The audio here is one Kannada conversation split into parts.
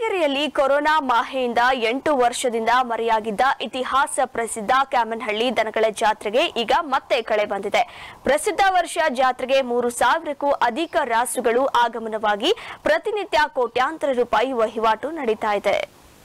ಕೊರಟಗೆರೆಯಲ್ಲಿ ಕೊರೋನಾ ಮಾಹೆಯಿಂದ 8 ವರ್ಷದಿಂದ ಮರೆಯಾಗಿದ್ದ ಇತಿಹಾಸ ಪ್ರಸಿದ್ಧ ಕ್ಯಾಮನಹಳ್ಳಿ ದನಗಳ ಜಾತ್ರೆಗೆ ಈಗ ಮತ್ತೆ ಕಳೆ ಬಂದಿದೆ. ಪ್ರಸಿದ್ಧ ವರ್ಷ ಜಾತ್ರೆಗೆ 3000ಕ್ಕೂ ಅಧಿಕ ರಾಸುಗಳು ಆಗಮನವಾಗಿ ಪ್ರತಿನಿತ್ಯ ಕೋಟ್ಯಾಂತರ ರೂಪಾಯಿ ವಹಿವಾಟು ನಡೀತಾ ಇದೆ.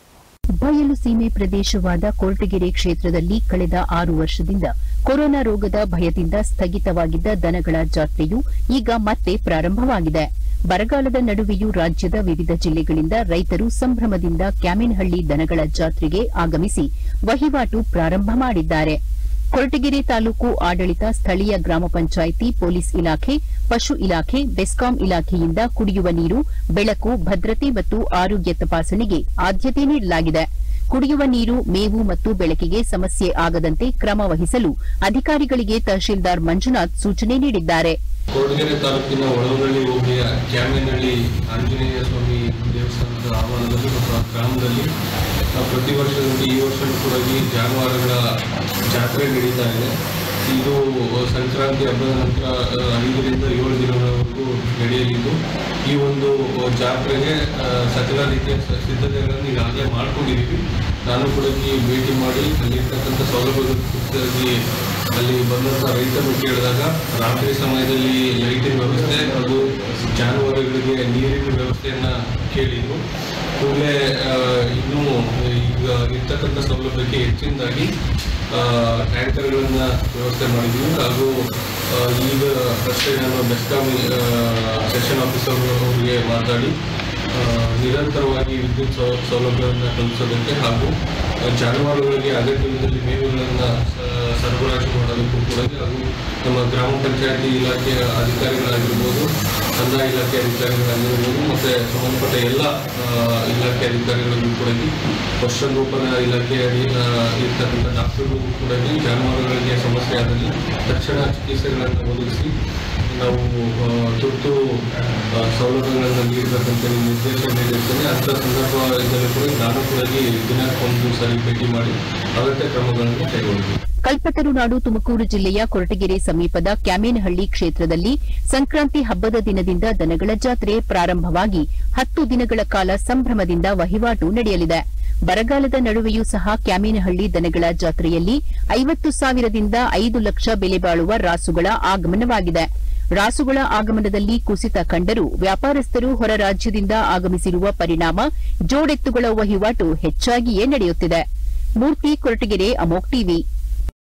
ಬಯಲು ಸೀಮೆ ಪ್ರದೇಶವಾದ ಕೊರಟಗೆರೆ ಕ್ಷೇತ್ರದಲ್ಲಿ ಕಳೆದ 6 ವರ್ಷದಿಂದ ಕೊರೋನಾ ರೋಗದ ಭಯದಿಂದ ಸ್ಥಗಿತವಾಗಿದ್ದ ದನಗಳ ಜಾತ್ರೆಯು ಈಗ ಮತ್ತೆ ಪ್ರಾರಂಭವಾಗಿದೆ. ಬರಗಾಲದ ನಡುವೆಯೂ ರಾಜ್ಯದ ವಿವಿಧ ಜಿಲ್ಲೆಗಳಿಂದ ರೈತರು ಸಂಭ್ರಮದಿಂದ ಕ್ಯಾಮನಹಳ್ಳಿ ದನಗಳ ಜಾತ್ರೆಗೆ ಆಗಮಿಸಿ ವಹಿವಾಟು ಪ್ರಾರಂಭ ಮಾಡಿದ್ದಾರೆ. ಕೊರಟಗೆರೆ ತಾಲೂಕು ಆಡಳಿತ, ಸ್ಥಳೀಯ ಗ್ರಾಮ ಪಂಚಾಯಿತಿ, ಪೊಲೀಸ್ ಇಲಾಖೆ, ಪಶು ಇಲಾಖೆ, ಬೆಸ್ಕಾಂ ಇಲಾಖೆಯಿಂದ ಕುಡಿಯುವ ನೀರು, ಬೆಳಕು, ಭದ್ರತೆ ಮತ್ತು ಆರೋಗ್ಯ ತಪಾಸಣೆಗೆ ಆದ್ಯತೆ ನೀಡಲಾಗಿದೆ. ಕುಡಿಯುವ ನೀರು, ಮೇವು ಮತ್ತು ಬೆಳಕಿಗೆ ಸಮಸ್ಯೆ ಆಗದಂತೆ ಕ್ರಮ ವಹಿಸಲು ಅಧಿಕಾರಿಗಳಿಗೆ ತಹಶೀಲ್ದಾರ್ ಮಂಜುನಾಥ್ ಸೂಚನೆ ನೀಡಿದ್ದಾರೆ. ಕೊರಟಗೆರೆ ತಾಲೂಕಿನ ಒಳವಳ್ಳಿ ಹೋಬಳಿಯ ಕ್ಯಾಮನಹಳ್ಳಿ ಆಂಜನೇಯ ಸ್ವಾಮಿ ದೇವಸ್ಥಾನದ ಆವರಣದಲ್ಲಿ ಮತ್ತು ಗ್ರಾಮದಲ್ಲಿ ಪ್ರತಿ ವರ್ಷದಂತೆ ಈ ವರ್ಷವೂ ಕೂಡ ಜಾನುವಾರುಗಳ ಜಾತ್ರೆ ನಡೀತಾ ಇದೆ. ಇದು ಸಂಕ್ರಾಂತಿ ಹಬ್ಬದ ನಂತರ 5 ರಿಂದ 7 ದಿನಗಳವರೆಗೂ ನಡೆಯಲಿದ್ದು, ಈ ಒಂದು ಜಾತ್ರೆಗೆ ಸಕಲ ರೀತಿಯ ಸಿದ್ಧತೆಗಳನ್ನು ಈಗಾಗಲೇ ಮಾಡ್ಕೊಂಡಿದ್ದೀವಿ. ನಾನು ಕೂಡ ಭೇಟಿ ಮಾಡಿ ಅಲ್ಲಿರ್ತಕ್ಕಂಥ ಸೌಲಭ್ಯಗಳ ಕುರಿತಾಗಿ ಅಲ್ಲಿ ಬಂದಂಥ ರೈತರು ಕೇಳಿದಾಗ ರಾತ್ರಿ ಸಮಯದಲ್ಲಿ ಲೈಟಿನ ವ್ಯವಸ್ಥೆ ಹಾಗೂ ಜಾನುವಾರುಗಳಿಗೆ ನೀರಿನ ವ್ಯವಸ್ಥೆಯನ್ನು ಕೇಳಿದ್ರು. ಕೂಡಲೇ ಇನ್ನೂ ಈಗ ಇರ್ತಕ್ಕಂಥ ಸೌಲಭ್ಯಕ್ಕೆ ಹೆಚ್ಚಿನದಾಗಿ ಟ್ಯಾಂಕರ್ಗಳನ್ನು ವ್ಯವಸ್ಥೆ ಮಾಡಿದ್ವಿ. ಹಾಗೂ ಈಗ ಅಷ್ಟೇ ನಾನು ಬೆಸ್ಕಾಂ ಸೆಷನ್ ಆಫೀಸರ್ ಅವರಿಗೆ ಮಾತಾಡಿ ನಿರಂತರವಾಗಿ ವಿದ್ಯುತ್ ಸೌಲಭ್ಯವನ್ನು ಕಲ್ಪಿಸೋದಕ್ಕೆ ಹಾಗೂ ಜಾನುವಾರುಗಳಿಗೆ ಅಗತ್ಯವಿದ್ದಲ್ಲಿ ಮೇವುಗಳನ್ನು ಸರಬರಾಜು ಮಾಡೋದಕ್ಕೂ ಕೂಡ ಹಾಗೂ ನಮ್ಮ ಗ್ರಾಮ ಪಂಚಾಯತಿ ಇಲಾಖೆಯ ಅಧಿಕಾರಿಗಳಾಗಿರ್ಬೋದು, ಕಂದಾಯ ಇಲಾಖೆ ಅಧಿಕಾರಿಗಳಾಗಿರ್ಬೋದು ಮತ್ತು ಸಂಬಂಧಪಟ್ಟ ಎಲ್ಲ ಇಲಾಖೆ ಅಧಿಕಾರಿಗಳಿಗೂ ಕೂಡ ಪಶುಸಂಗೋಪನಾ ಇಲಾಖೆಯಲ್ಲಿ ಇರ್ತಕ್ಕಂಥ ಡಾಕ್ಟರ್ಗಳಿಗೂ ಕೂಡ ಜಾನುವಾರುಗಳಿಗೆ ಸಮಸ್ಯೆ ಆದಲ್ಲಿ ತಕ್ಷಣ ಚಿಕಿತ್ಸೆಗಳನ್ನು ಒದಗಿಸಿ ನಾವು ತುರ್ತು ಸೌಲಭ್ಯಗಳನ್ನು ನೀಡಬೇಕಂತ ನಿರ್ದೇಶನ ನೀಡಿರ್ತೇನೆ. ಅಂಥ ಸಂದರ್ಭದಲ್ಲಿ ಕೂಡ ನಾನು ಕೂಡ ದಿನಕ್ಕೊಂದು ಸರಿ ಭೇಟಿ ಮಾಡಿ ಅಗತ್ಯ ಕ್ರಮಗಳನ್ನು ಕೈಗೊಳ್ಳುತ್ತೇನೆ. ಕಲ್ಪತರುನಾಡು ತುಮಕೂರು ಜಿಲ್ಲೆಯ ಕೊರಟಗೆರೆ ಸಮೀಪದ ಕ್ಯಾಮನಹಳ್ಳಿ ಕ್ಷೇತ್ರದಲ್ಲಿ ಸಂಕ್ರಾಂತಿ ಹಬ್ಬದ ದಿನದಿಂದ ದನಗಳ ಜಾತ್ರೆ ಪ್ರಾರಂಭವಾಗಿ 10 ದಿನಗಳ ಕಾಲ ಸಂಭ್ರಮದಿಂದ ವಹಿವಾಟು ನಡೆಯಲಿದೆ. ಬರಗಾಲದ ನಡುವೆಯೂ ಸಹ ಕ್ಯಾಮನಹಳ್ಳಿ ದನಗಳ ಜಾತ್ರೆಯಲ್ಲಿ 50,000 ದಿಂದ 5 ಲಕ್ಷ ಬೆಲೆ ಬಾಳುವ ರಾಸುಗಳ ಆಗಮನವಾಗಿದೆ. ರಾಸುಗಳ ಆಗಮನದಲ್ಲಿ ಕುಸಿತ ಕಂಡರೂ ವ್ಯಾಪಾರಸ್ಥರು ಹೊರ ರಾಜ್ಯದಿಂದ ಆಗಮಿಸಿರುವ ಪರಿಣಾಮ ಜೋಡೆತ್ತುಗಳ ವಹಿವಾಟು ಹೆಚ್ಚಾಗಿಯೇ ನಡೆಯುತ್ತಿದೆ. ಮೂರ್ತಿ, ಕೊರಟಗೆರೆ, ಅಮೋಕ್ ಟಿವಿ.